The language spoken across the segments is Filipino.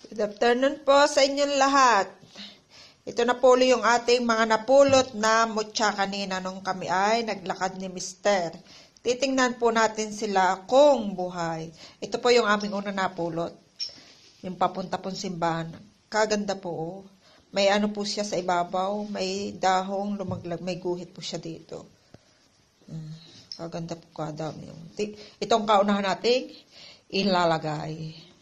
Good afternoon po sa inyong lahat. Ito na po yung ating mga napulot na mutya kanina nung kami ay naglakad ni Mister. Titingnan po natin sila kung buhay. Ito po yung aming una napulot. Yung papunta pong simbahan. Kaganda po. Oh. May ano po siya sa ibabaw. May dahong lumaglag. May guhit po siya dito. Kaganda po kadami. Itong kaunahan nating ilalagay.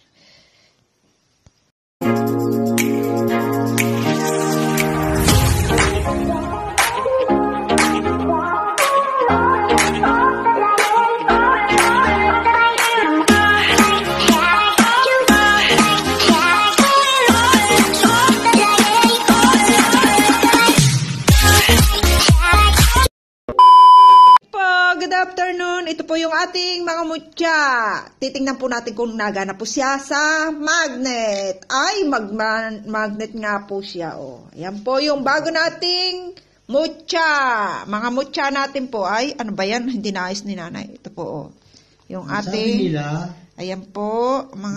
Good afternoon. Ito po yung ating mga mutya. Titingnan po natin kung nagana po siya sa magnet. Ay, magnet nga po siya. Oh. Ayan po yung bago nating mutya. Mga mutya natin po ay, ano ba yan? Hindi naayos ni nanay. Ito po. Oh. Yung ating, ayan po. Mga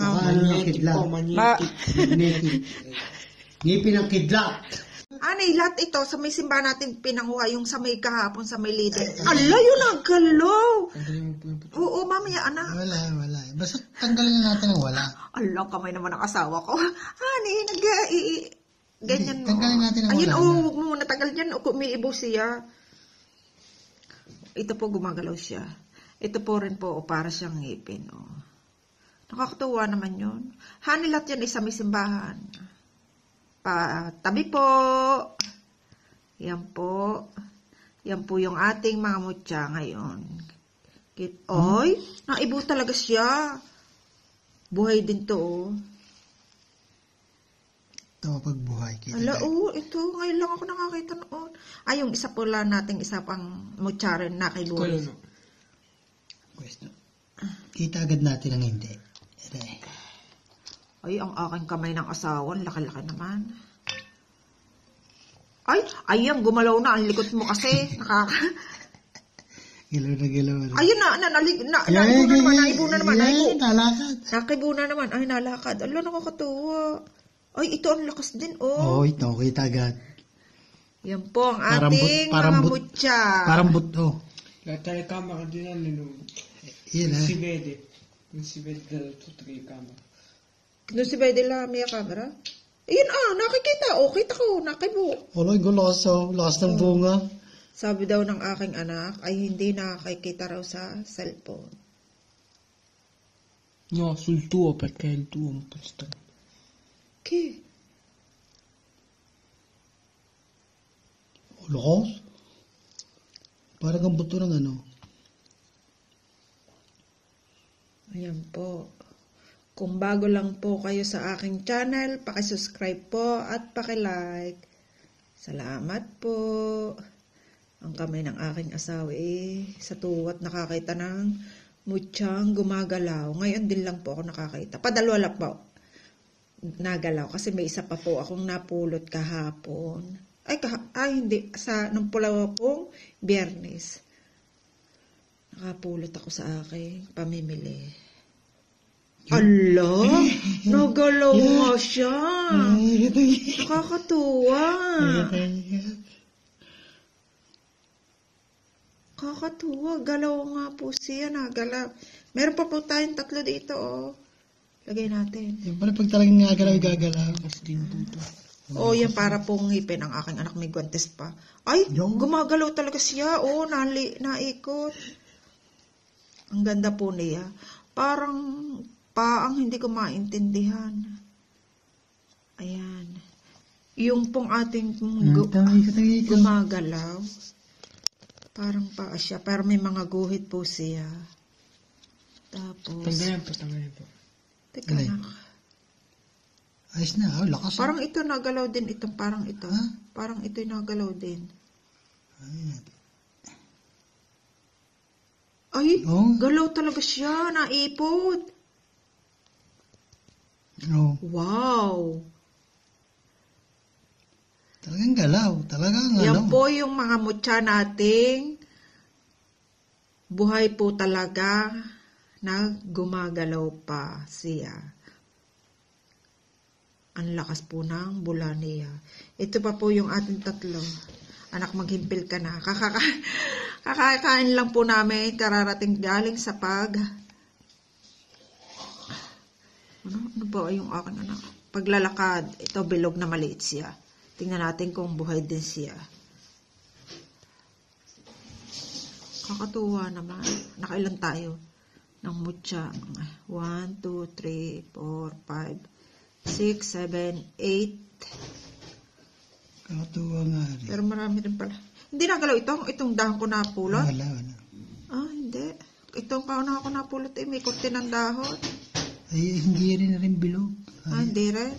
magnetic. Ngipin ang kidlat. Anay, lahat ito sa may simba natin pinanguha yung sa may kahapon sa may leader. Ala, yun ang galaw. Oo, mamaya, anak. Wala. Basta tanggalin na natin ang wala. Ala, kamay naman ang asawa ko. Honey, ganyan mo. Tanggalin natin ang ayun, wala. Ayun, huwag mo muna tagal dyan. O, umiibo siya. Ito po, gumagalaw siya. Ito po rin po, para siyang ngipin. Oh. Nakakatuwa naman yun. Honey, lahat yan isa may simbahan. Tabi po. Yan po. Yan po yung ating mga mutya ngayon. Oy, naibo talaga siya. Buhay din to, oh. Ito pagbuhay. Ala, oh, ito. Ngayon lang ako nakakita noon. Ay, yung isa po lang nating isa pang mutya rin na kay Boris. Kita agad natin ang hindi. Ay, ang aking kamay ng asawa, laki-laki naman. Ay, ayan, gumalaw na. Ang likod mo kasi. Galaw na. Ayun naibo na naman. Nalakad. Nakibo na naman. Ay, nalakad. Ala, nakakatuwa. Ay, ito ang lakas din, oh. Oo, ito. Kita agad. Yan po ang ating mga mutya. Parang buto. Lahat kamera din yan, Yan, ha? Si Bede dala ito, 3 kamera. Doon si Bede lang may camera. Ayun, nakikita. Oh, kita ko. Nakibo. Wala, lakas ng bunga. Sabi daw ng aking anak ay hindi nakakita raw sa cellphone. No, sul tuo perché è il tuo un po' strano. Che? Lakas? Parang ang buto ng ano. Ayan po. Kung bago lang po kayo sa aking channel, paki-subscribe po at paki-like. Salamat po. Ang kamay ng aking asawa sa tuwat nakakita ng mutyang gumagalaw. Ngayon din lang po ako nakakita. Padalwa lang po nagalaw kasi may isa pa po akong napulot kahapon. Ay hindi. Nung pulawa pong Biyernes. Nakapulot ako sa aking pamimili. Ala, nagalaw nga siya. Nakakatuwa. Kakatuwa, galaw nga po siya, nagalaw. Meron pa po tayong 3 dito, oh. Lagay natin. Yung pala pag talagang gagalaw. Oh, yan para pong ngipin ang aking anak, may guantes pa. Ay, gumagalaw talaga siya, oh, naikot. Ang ganda po niya. Parang paang hindi ko maintindihan. Ayan. Yung pong ating gumagalaw. Parang paa siya. Pero may mga guhit po siya. Tapos. Tanggalin po. Teka na. Ayos na. Lakas. Parang ito nagalaw din. Parang ito. Ha? Parang ito nagalaw din. Ay, galaw talaga siya. Naipot. Wow. Talagang galaw. Yan po yung mga mutya nating buhay po talaga na gumagalaw pa siya. Ang lakas po ng bula niya. Ito pa po yung ating tatlo. Anak, maghimpil ka na. Kakakain lang po namin. Kararating galing sa ano ba yung aking anak? Paglalakad. Ito, bilog na maliit siya. Tingnan natin kung buhay din siya. Kakatuwa naman. Nakailan tayo? Ng mutya. 1, 2, 3, 4, 5, 6, 7, 8. Kakatuwa nga rin. Pero marami rin pala. Hindi nagalaw itong dahon ko napulot. Wala. Ah, hindi. Itong kauna ko napulot may kurti ng dahon. Ay, hindi rin bilog. Ah, hindi rin.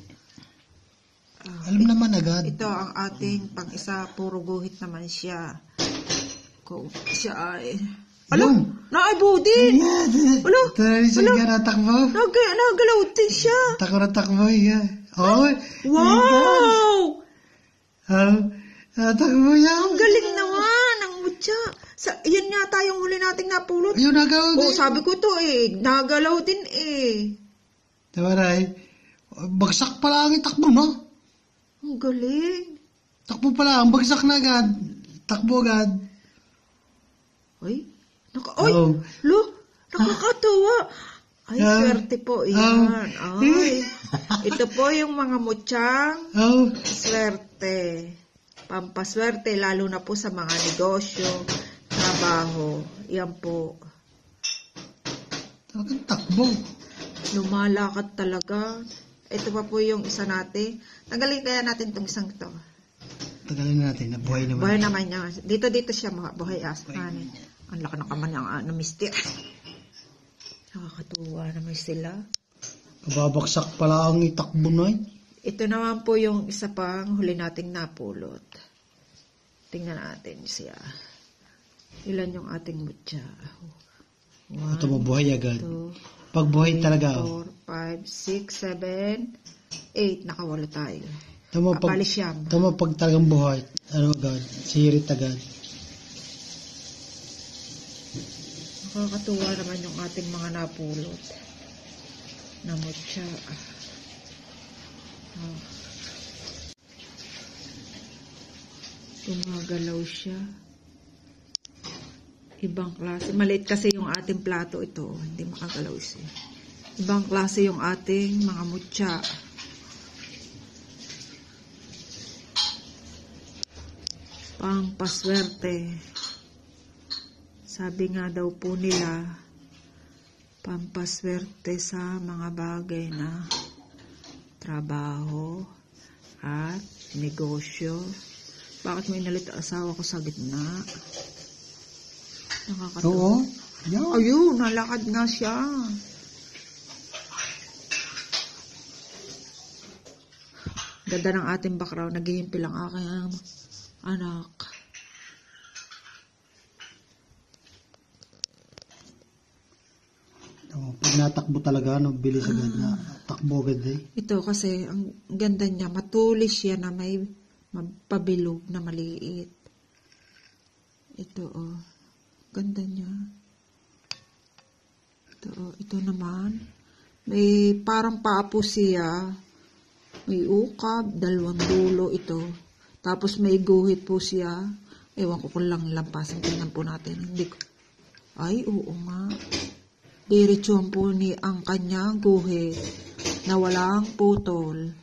Alam naman agad. Ito ang ating pang-isa, puro guhit naman siya. Siya ay... Alam, naay budin! Wala, Ito na rin siya nga natakbo. Nagalaw din siya. Takbo, yeah. Oh, Wow! natakbo yan. Ang galing naman ang mutya. Yan yata yung huli nating napulot. Ayun, nagalaw din. Sabi ko to nagalaw din Tawaray, bagsak pala ang itakbo, no? Ang galing. Takbo pala, ang bagsak na agad. Takbo agad. Ay, Oh. nakakatawa. Ay, swerte po yan. Ay, ito po yung mga mutyang Oh, swerte. Pampaswerte, lalo na po sa mga negosyo, trabaho. Yan po. talagang takbo. Lumalakad talaga. Ito pa po yung isa natin. Tanggalin kaya natin itong isang ito. Tagalin natin, nabuhay naman. Buhay naman niya. Dito siya buhay asahanin. Ang laki ng kaman ng mister. Nakakatuwa naman sila. Babaksak pala ang itakbo na. Ito naman po yung isa pang huli nating napulot. Tingnan natin siya. Ilan yung ating mutya? Ito mabuhay agad. 2, Pag buhay talaga. 4, 5, 6, 7, 8. Nakawalo tayo. Tama pag, Kapalisyam. tama pag talagang buhay. Ano agad? Sirit agad. Nakakatuwa naman yung ating mga napulot na mutya. Tumagalaw siya. Ibang klase. Maliit kasi yung ating plato ito. Hindi makagalaw siya. Ibang klase yung ating mga mutya. Pampaswerte. Sabi nga daw po nila, pampaswerte sa mga bagay na trabaho at negosyo. Bakit may inalit ang asawa ko sa gitna? Nakakatawa. Oo. Yan. Ayun, nalakad nga siya. Ganda ng ating background. Naghihimpi lang aking anak. Pag natakbo talaga, no, bilis agad na. Takbo agad eh. Ito kasi, ang ganda niya, matulis siya na may pabilog na maliit. Ito, ganda niya. Ito naman, may parang paapo siya. May ukab, 2 dulo ito. Tapos may guhit po siya. Ewan ko kung lang lampasan. Tingnan po natin. Hindi ko. Ay, oo nga. Diretsuhan po ni ang kanyang guhit na walang putol.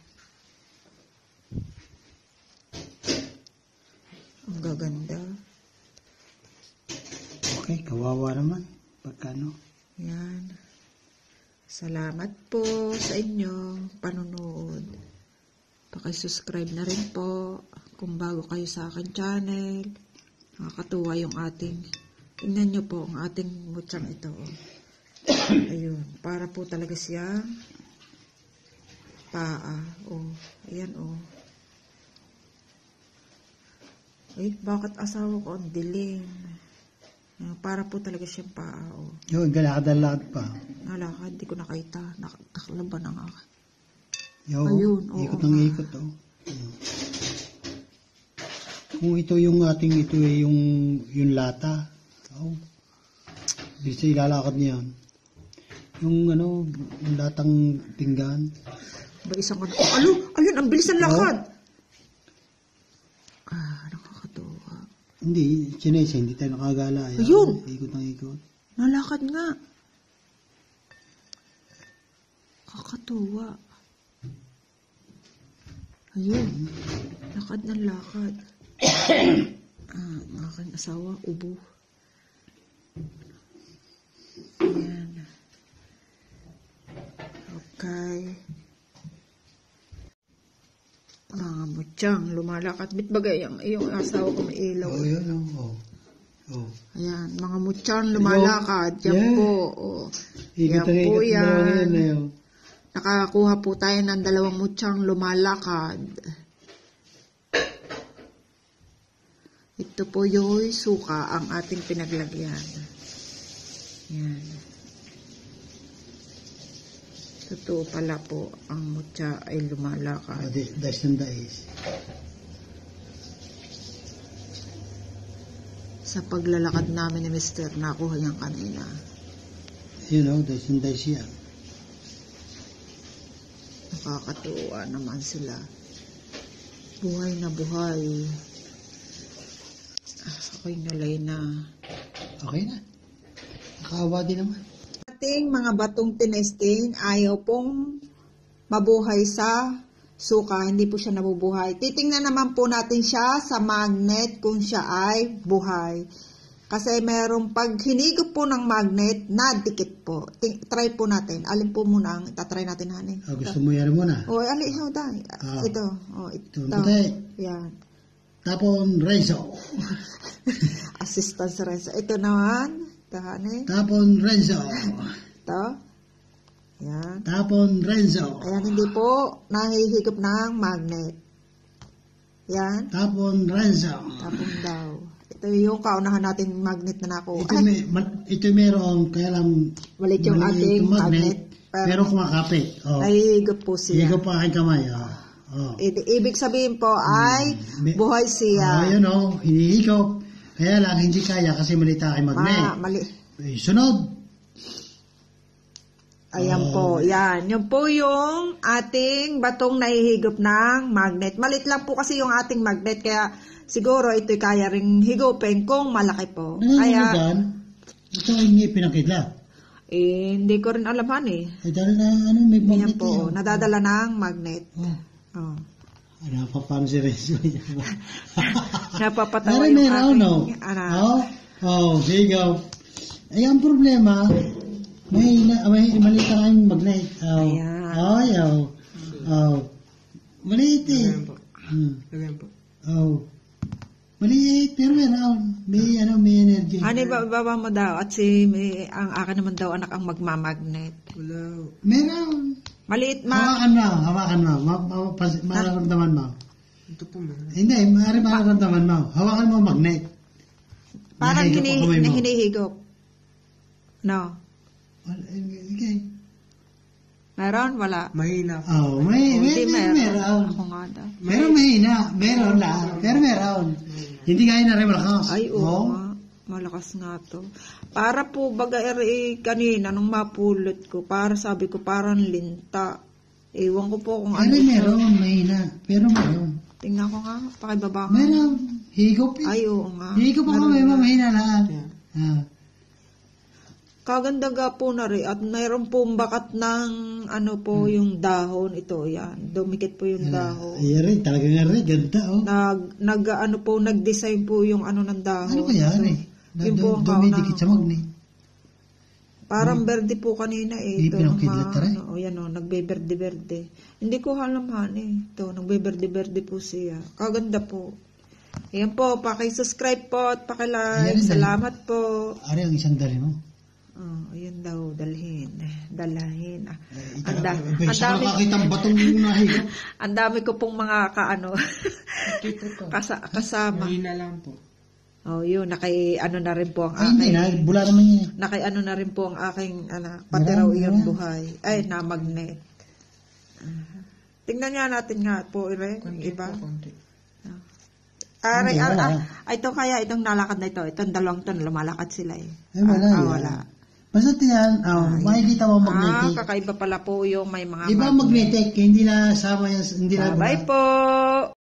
Ang gaganda. Okay, kawawa naman. Pagkano? Yan. Salamat po sa inyong panunood. Paki-subscribe na rin po kung bago kayo sa akin channel. Nakakatuwa yung ating, tingnan nyo po ang ating mutsang ito. Ayun, para po talaga siya paa. Ayan Ay, bakit asawa ko ang dilim? Para po talaga siyang paa. Yung galakad pa. Nalakad, di ko nakita. Nakaklaban ang akin. Ayun, ikot ng ikot. Kung ito yung ating, ito yung lata. Bisa ilalakad niya. Yung ano, yung latang pinggan. Ba isang ano? Ayun, ang bilis ng lakad. Nakakatuwa. Hindi, Chinese, hindi tayo nakagala. Ayun! Ikot ng ikot. Nalakad nga. Kakatuwa. Ayun. Lakad ng lakad. Ang aking asawa, ubo. Ayan. Okay. Mga mutyang, lumalakad. Bitbagay ang iyong asawa ko may ilaw. Oo, yun. Oh. Ayan, mga mutyang lumalakad. Yan Yeah. po. Oh. Ikot Yan ng po ikot yan. na yun. Nakakuha po tayo ng 2 mutyang lumalakad. Ito po yung suka ang ating pinaglagyan. Yan. Totoo pala po, ang mutya ay lumalakad. Dais ng dais. Sa paglalakad namin ni Mr. nakuha yan kanina. You know, dais ng dais yan. Nakakatuwa naman sila. Buhay na buhay. Ako'y nalay na. Okay na. Nakaawa din naman. Ating mga batong tinesting, ayaw pong mabuhay sa suka. Hindi po siya nabubuhay. Titingnan naman po natin siya sa magnet kung siya ay buhay. Kasi merong pag hinigop po ng magnet, nadikit po. Try po natin. Alin po muna ang tatry natin, honey? Gusto mo yan muna? O, ali, how dahil? Ito. O, ito. Yan. Tapon Renzo. Assistance Renzo. Ito naman. Ito, honey. Tapon Renzo. Ito. Yan. Tapon Renzo. Ayan, hindi po nahihigop ng magnet. Yan. Tapon Renzo. Tapos daw. Ito yung kaunahan natin magnet na nakuha. Ito meron, kaya lang Malit yung ating magnet. Pero kumakapit. Oh. Nahihigop po siya. Higop pa aking kamay. Oh. Ibig sabihin po ay buhay siya. Yun hinihigop. Kaya lang hindi kaya kasi malita aking magnet. Mali. Sunod. Ayan po, yan. Yun po yung ating batong nahihigop ng magnet. Malit lang po kasi yung ating magnet, kaya siguro ito'y kaya ring higupin kung malaki po. Kaya, ito ay ngipin ang kidlat. hindi ko rin alaman eh. Dahil na may magnet Yan po, nadadala ng magnet. Oh. Napapano si Renzo. Napapatawa yung aking anak. Sigaw. Ay, ang problema, may maliit na kayong magnet. Ayan. Maliit eh. Lagyan po. Maliit, pero meron. May energy. Ano baba mo daw? At ang akin naman daw anak ang magmamagnet. Wala. Meron. Maliit Hawakan mo. Mararamdaman mo. Ito po man. Hindi, mararamdaman mo. Hawakan mo magnet. parang Nahigop ang kamay mo. hinihigop. No. Okay. Meron? Wala. Mahina po. Hindi Meron. Ako nga daw. Pero mahina. Meron lang. Pero meron. Hindi kaya na rin malakas. Ay, oo nga. Malakas nga to. Para po baga kanina nung mapulot ko, para sabi ko parang linta. Ewan ko po kung ano. Meron. Mahina. Pero meron. Tingnan ko nga. Pakibaba nga. Meron. Higop eh. Ay, oo nga. Higop ako may mahina lahat. Kaganda ga po na rin. At mayroon pong bakat ng yung dahon. Ito, yan. Dumikit po yung dahon. Ay, rin. Talaga nga rin. Ganda oh. Nag-design po yung ng dahon. Ano kaya So, eh? yun po ang Dumidikit sa magnet. Parang berde po kanina eh. Hindi pinakidlat rin. Yan nagbe-berde-berde. Hindi ko alam Ito, nagbe-berde-berde po siya. Kaganda po. Ayan po, paki-subscribe po at paki-like. Ayan, Salamat po. Ari ang isang dali mo. Ayan daw, dalhin. Dalahin. Ang nakakita ang batong nahigop. Ang dami ko pong mga kasama. Mahina lang po. Yun, na rin po ang Ay, hindi na. aking, Bula naman yun. na rin po ang aking, pati raw iyon buhay. Ay, na magnet. Tingnan nga natin nga po, iba. Konti. Ito kaya, itong nalakad na ito. Itong dalawang to, lumalakad sila eh. Ay, wala. Wala. Basta yan, makikita mo magnetic. Kakaiba pala po yung may mga Di ba magnetic, hindi na sama yan, hindi na Bye po!